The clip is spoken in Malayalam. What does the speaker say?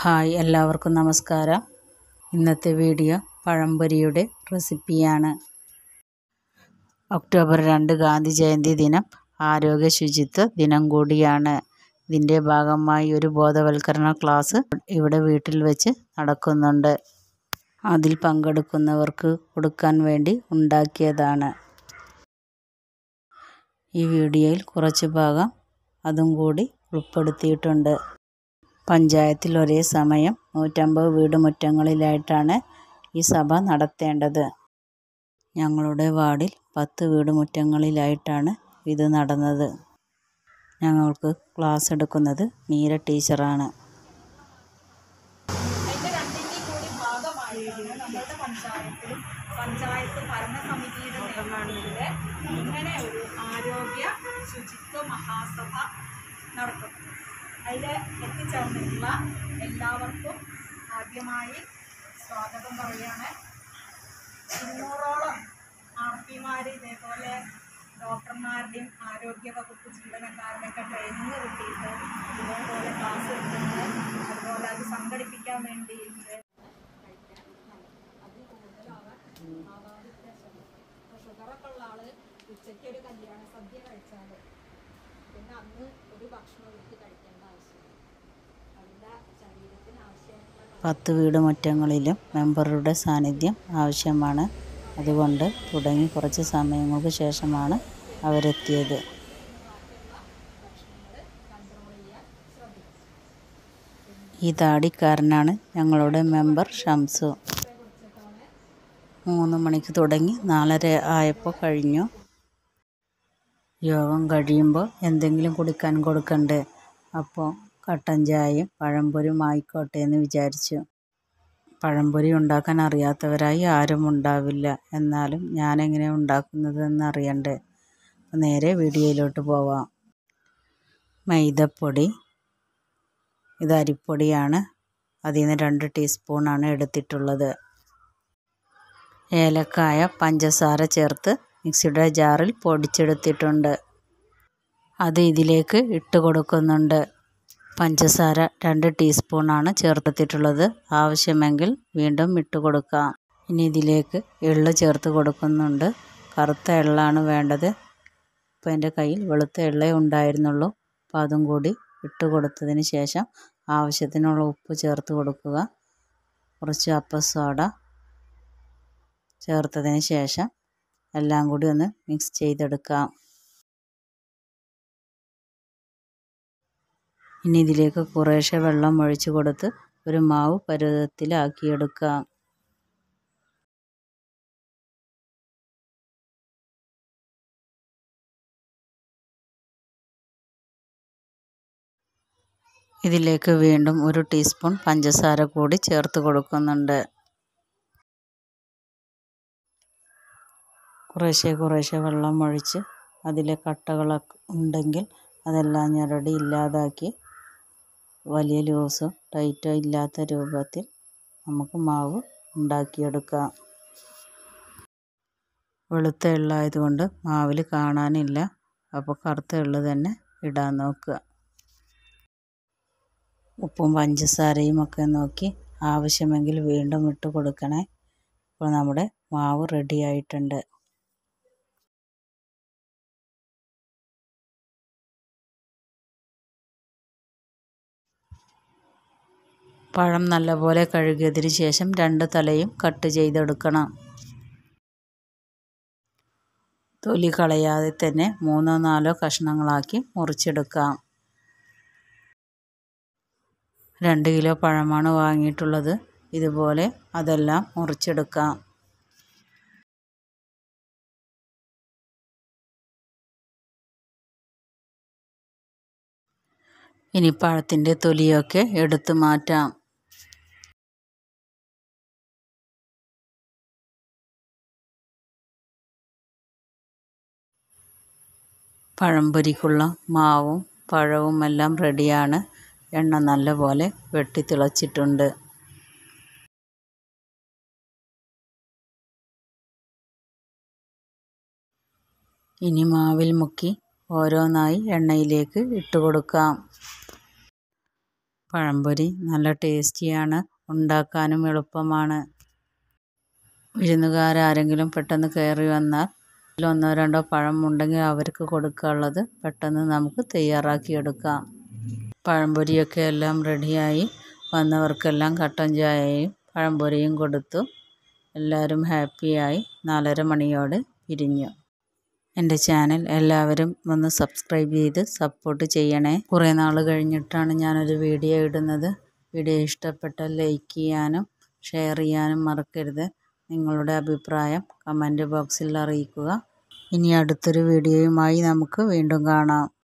ഹായ്, എല്ലാവർക്കും നമസ്കാരം. ഇന്നത്തെ വീഡിയോ പഴംപൊരിയുടെ റെസിപ്പിയാണ്. ഒക്ടോബർ 2 ഗാന്ധി ജയന്തി ദിനം ആരോഗ്യ ശുചിത്വ ദിനം കൂടിയാണ്. ഇതിൻ്റെ ഭാഗമായി ഒരു ബോധവൽക്കരണ ക്ലാസ് ഇവിടെ വീട്ടിൽ വെച്ച് നടക്കുന്നുണ്ട്. അതിൽ പങ്കെടുക്കുന്നവർക്ക് കൊടുക്കാൻ വേണ്ടി ഉണ്ടാക്കിയതാണ്. ഈ വീഡിയോയിൽ കുറച്ച് ഭാഗം അതും കൂടി ഉൾപ്പെടുത്തിയിട്ടുണ്ട്. പഞ്ചായത്തിൽ ഒരേ സമയം 150 വീടുമുറ്റങ്ങളിലായിട്ടാണ് ഈ സഭ നടത്തേണ്ടത്. ഞങ്ങളുടെ വാർഡിൽ 10 വീടുമുറ്റങ്ങളിലായിട്ടാണ് ഇത് നടന്നത്. ഞങ്ങൾക്ക് ക്ലാസ് എടുക്കുന്നത് മീര ടീച്ചറാണ്. നമ്മളുടെ പഞ്ചായത്ത് ഭരണസമിതിയുടെ നേതൃത്വത്തിൽ ഇങ്ങനെ ഒരു ആരോഗ്യ ശുചിത്വ മഹാസഭ നടത്തും. അതിൽ എത്തിച്ചേർന്നിട്ടുള്ള എല്ലാവർക്കും ആദ്യമായി സ്വാഗതം പറയുകയാണ്. 200ഓളം RPമാർ, ഇതേപോലെ ഡോക്ടർമാരുടെയും ആരോഗ്യ വകുപ്പ് ജീവനക്കാരുടെയൊക്കെ ട്രെയിനിങ് കിട്ടിയിട്ട് ഇതേപോലെ ക്ലാസ് എടുക്കുന്നത്, അതുപോലെ അത് സംഘടിപ്പിക്കാൻ വേണ്ടിയിട്ട് ഷുഗറൊക്കെ ഉള്ള ആള് ഉച്ചയ്ക്ക് ഒരു കല്യാണ സദ്യ കഴിച്ചാൽ പിന്നെ അന്ന് ഒരു ഭക്ഷണം എടുത്ത് കഴിക്കേണ്ട ആവശ്യമില്ല. അതിൻ്റെ ശരീരത്തിന് ആവശ്യമായിട്ടുള്ള 10 വീടുമുറ്റങ്ങളിലും മെമ്പറുടെ സാന്നിധ്യം ആവശ്യമാണ്. അതുകൊണ്ട് തുടങ്ങി കുറച്ച് സമയങ്ങൾക്ക് ശേഷമാണ് അവരെത്തിയത്. ഈ താടിക്കാരനാണ് ഞങ്ങളുടെ മെമ്പർ ഷംസു. 3 മണിക്ക് തുടങ്ങി 4:30 ആയപ്പോൾ കഴിഞ്ഞു. യോഗം കഴിയുമ്പോൾ എന്തെങ്കിലും കുടിക്കാൻ കൊടുക്കണ്ടേ, അപ്പോൾ കട്ടൻ ചായയും പഴംപൊരിയും ആയിക്കോട്ടെ എന്ന് വിചാരിച്ചു. പഴംപൊരി ഉണ്ടാക്കാൻ അറിയാത്തവരായി ആരും ഉണ്ടാവില്ല. എന്നാലും ഞാനെങ്ങനെയാണ് ഉണ്ടാക്കുന്നത് എന്നറിയണ്ടേ. നേരെ വീഡിയോയിലോട്ട് പോവാം. മൈദപ്പൊടി, ഇത് അരിപ്പൊടിയാണ്. അതിൽ നിന്ന് 2 ടീസ്പൂണാണ് എടുത്തിട്ടുള്ളത്. ഏലക്കായ, പഞ്ചസാര ചേർത്ത് മിക്സിയുടെ ജാറിൽ പൊടിച്ചെടുത്തിട്ടുണ്ട്. അത് ഇതിലേക്ക് ഇട്ട് കൊടുക്കുന്നുണ്ട്. പഞ്ചസാര 2 ടീസ്പൂണാണ് ചേർത്തിട്ടുള്ളത്. ആവശ്യമെങ്കിൽ വീണ്ടും ഇട്ട് കൊടുക്കാം. ഇനി ഇതിലേക്ക് എള്ള് ചേർത്ത് കൊടുക്കുന്നുണ്ട്. കറുത്ത എള്ളാണ് വേണ്ടത്. ഇപ്പോൾ എൻ്റെ കയ്യിൽ വെളുത്ത എള്ളേ ഉണ്ടായിരുന്നുള്ളൂ. അപ്പോൾ അതും കൂടി ഇട്ട് കൊടുത്തതിന് ശേഷം ആവശ്യത്തിനുള്ള ഉപ്പ് ചേർത്ത് കൊടുക്കുക. കുറച്ച് അപ്പസോഡ ചേർത്തതിന് ശേഷം എല്ലാം കൂടി ഒന്ന് മിക്സ് ചെയ്തെടുക്കാം. ഇനി ഇതിലേക്ക് കുറേശ്ശെ വെള്ളം ഒഴിച്ച് കൊടുത്ത് ഒരു മാവ് പരുവത്തിലാക്കിയെടുക്കാം. ഇതിലേക്ക് വീണ്ടും 1 ടീസ്പൂൺ പഞ്ചസാര കൂടി ചേർത്ത് കൊടുക്കുന്നുണ്ട്. കുറേശ്ശെ വെള്ളം ഒഴിച്ച് അതിലെ കട്ടകളൊക്കെ ഉണ്ടെങ്കിൽ അതെല്ലാം ഞെരടി ഇല്ലാതാക്കി വലിയ ലൂസോ ടൈറ്റോ ഇല്ലാത്ത രൂപത്തിൽ നമുക്ക് മാവ് ഉണ്ടാക്കിയെടുക്കാം. വെളുത്ത എള്ളായതുകൊണ്ട് മാവിൽ കാണാനില്ല. അപ്പോൾ കറുത്ത എള്ള് തന്നെ ഇടാൻ നോക്കുക. ഉപ്പും പഞ്ചസാരയും ഒക്കെ നോക്കി ആവശ്യമെങ്കിൽ വീണ്ടും ഇട്ട് കൊടുക്കണേ. ഇപ്പോൾ നമ്മുടെ മാവ് റെഡി ആയിട്ടുണ്ട്. പഴം നല്ലപോലെ കഴുകിയതിന് ശേഷം 2 തലയും കട്ട് ചെയ്തെടുക്കണം. തൊലി കളയാതെ തന്നെ 3-4 കഷ്ണങ്ങളാക്കി മുറിച്ചെടുക്കാം. 2 കിലോ പഴമാണ് വാങ്ങിയിട്ടുള്ളത്. ഇതുപോലെ അതെല്ലാം മുറിച്ചെടുക്കാം. ഇനി പഴത്തിൻ്റെ തൊലിയൊക്കെ എടുത്തു മാറ്റാം. പഴംപൊരിക്കുള്ള മാവും പഴവും എല്ലാം റെഡിയാണ്. എണ്ണ നല്ലപോലെ വെട്ടിത്തിളച്ചിട്ടുണ്ട്. ഇനി മാവിൽ മുക്കി ഓരോന്നായി എണ്ണയിലേക്ക് ഇട്ട് കൊടുക്കാം. പഴംപൊരി നല്ല ടേസ്റ്റിയാണ്, ഉണ്ടാക്കാനും എളുപ്പമാണ്. വിരുന്നുകാരാരെങ്കിലും പെട്ടെന്ന് കയറി വന്നാൽ ഒന്നോ രണ്ടോ പഴം ഉണ്ടെങ്കിൽ അവർക്ക് കൊടുക്കാനുള്ളത് പെട്ടെന്ന് നമുക്ക് തയ്യാറാക്കിയെടുക്കാം. പഴംപൊരിയൊക്കെ എല്ലാം റെഡിയായി. വന്നവർക്കെല്ലാം കട്ടൻ ചായയും പഴംപൊരിയും കൊടുത്തു. എല്ലാവരും ഹാപ്പിയായി 4:30 മണിയോടെ പിരിഞ്ഞു. എൻ്റെ ചാനൽ എല്ലാവരും ഒന്ന് സബ്സ്ക്രൈബ് ചെയ്ത് സപ്പോർട്ട് ചെയ്യണേ. കുറേ നാൾ കഴിഞ്ഞിട്ടാണ് ഞാനൊരു വീഡിയോ ഇടുന്നത്. വീഡിയോ ഇഷ്ടപ്പെട്ടാൽ ലൈക്ക് ചെയ്യാനും ഷെയർ ചെയ്യാനും മറക്കരുത്. നിങ്ങളുടെ അഭിപ്രായം കമൻറ്റ് ബോക്സിൽ അറിയിക്കുക. ഇനി അടുത്തൊരു വീഡിയോയുമായി നമുക്ക് വീണ്ടും കാണാം.